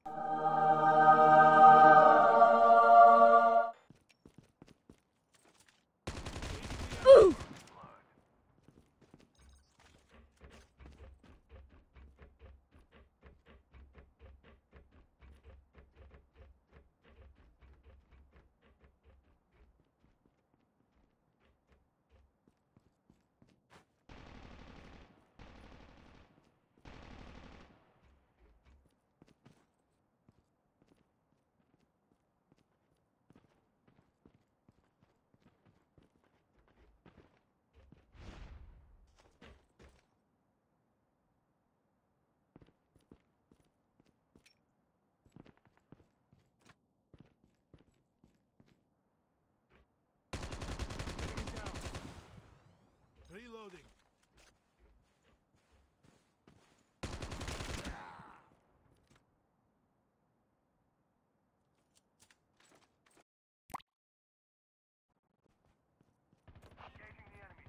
Ooh! Reloading. Engaging the enemy.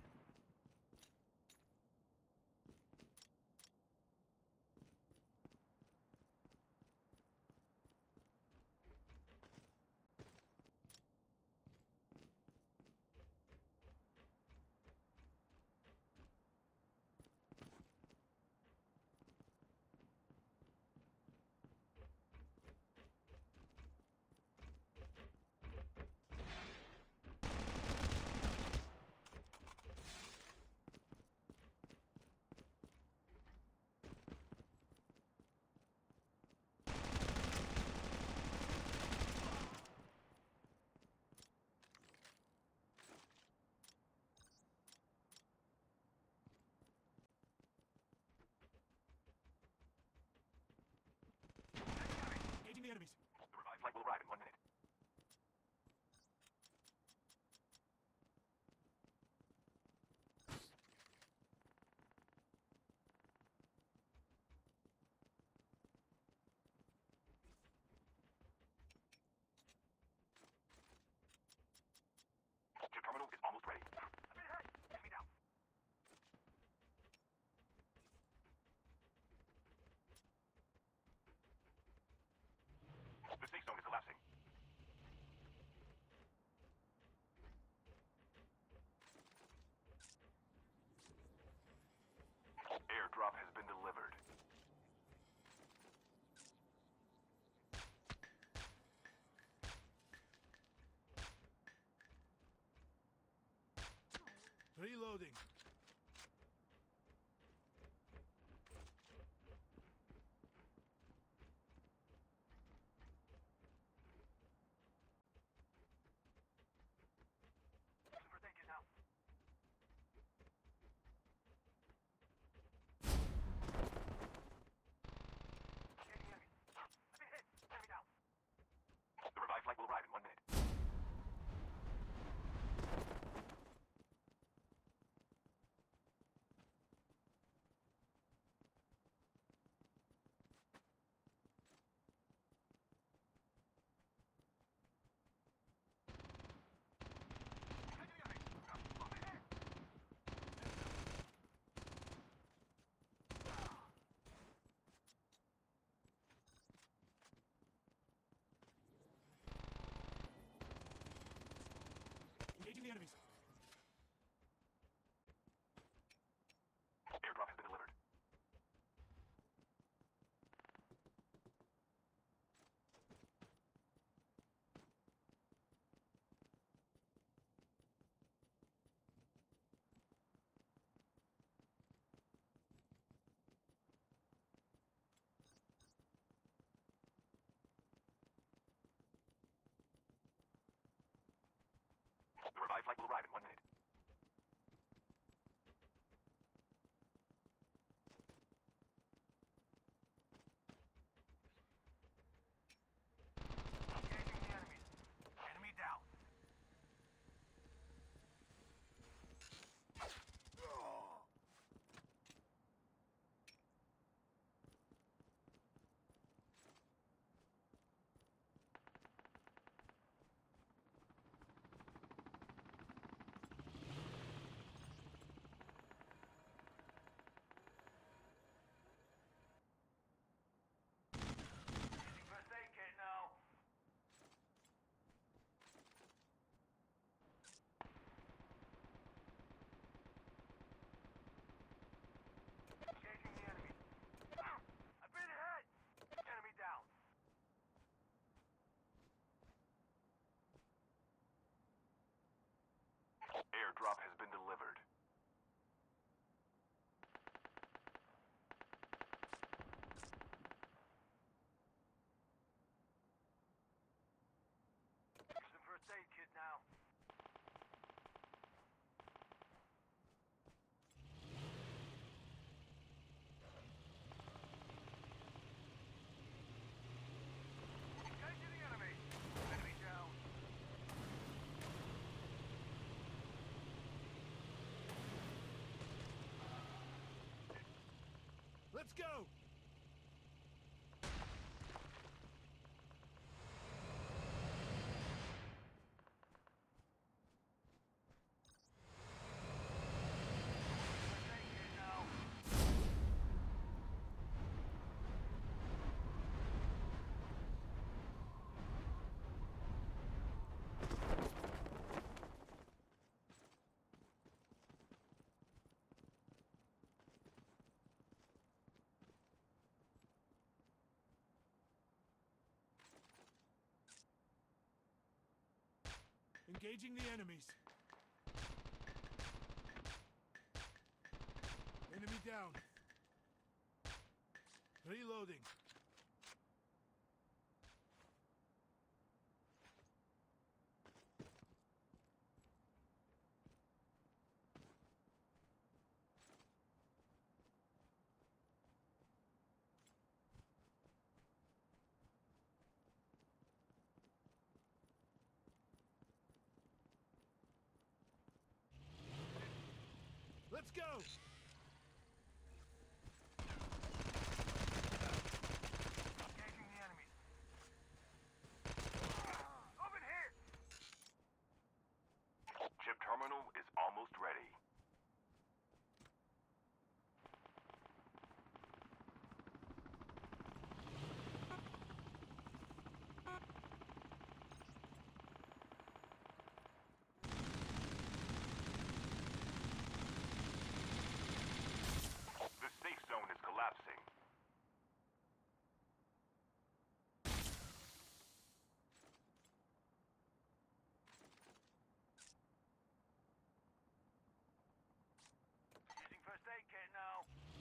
Engaging the enemies. The revived flight will arrive in 1 minute. Your terminal is almost ready. I'm hit. Enemy down. The safe zone is collapsing. Airdrop has been delivered. Reloading. Super tank is out. Engaging enemy. I've been hit. Enemy down. The revived flight will arrive in 1 minute. Let's go! Engaging the enemies. Enemy down. Reloading. Let's go! Engaging the enemies. Over here! Chip terminal is almost ready. The safe zone is collapsing. Using first aid kit now.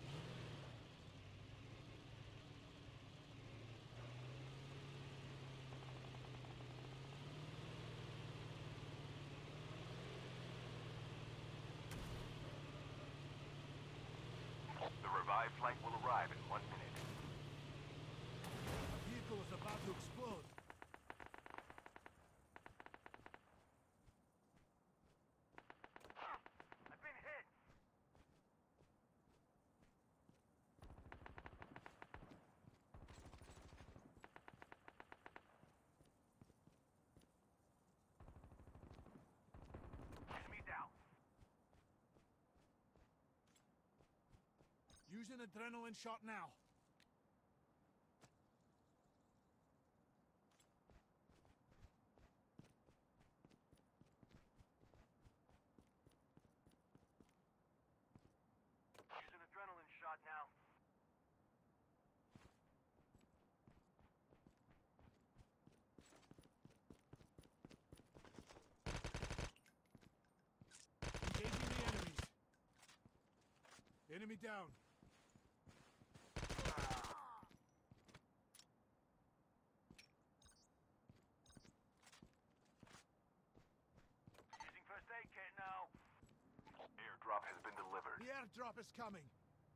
The revived flight will arrive in 1 minute. A vehicle is about to explode. I've been hit. Enemy down. Use an adrenaline shot now. Use an adrenaline shot now. Engaging the enemies. Enemy down. Using first aid kit now. Airdrop has been delivered. The airdrop is coming.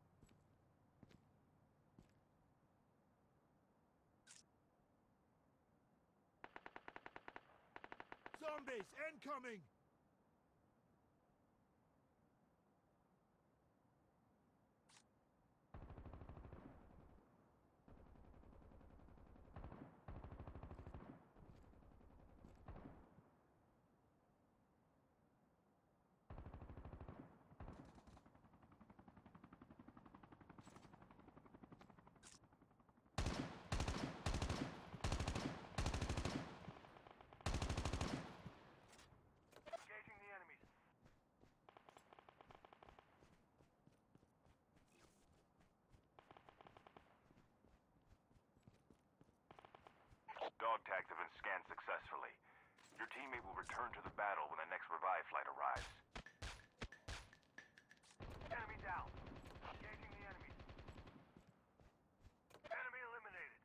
Zombies incoming! Engaging the enemies. Dog tags have been scanned successfully. Your teammate will return to the battle when the next revive flight arrives. Enemy down. Engaging the enemies. Enemy eliminated.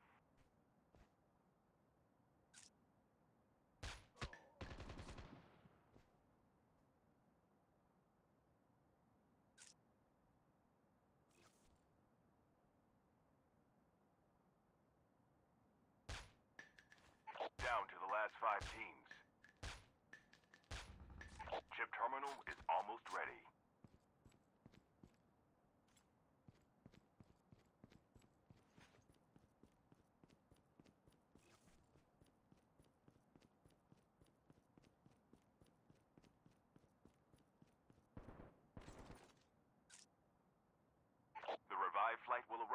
Down to the last 5 teams. Chip terminal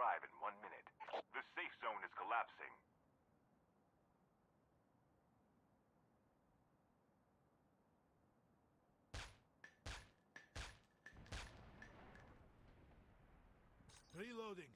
arrive in 1 minute. The safe zone is collapsing. Reloading.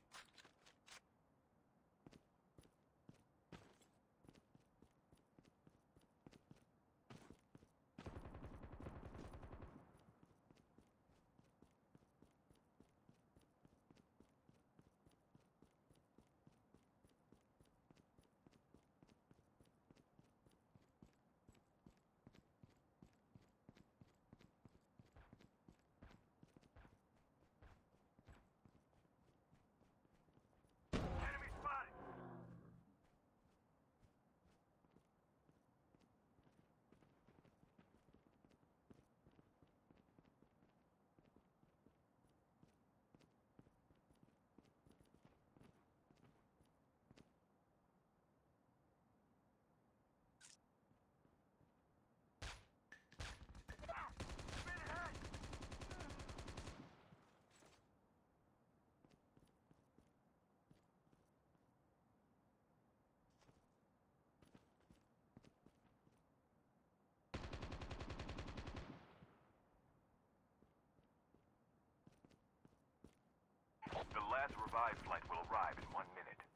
Enemy spotted! Spin ahead! The last revived flight will arrive in 1 minute.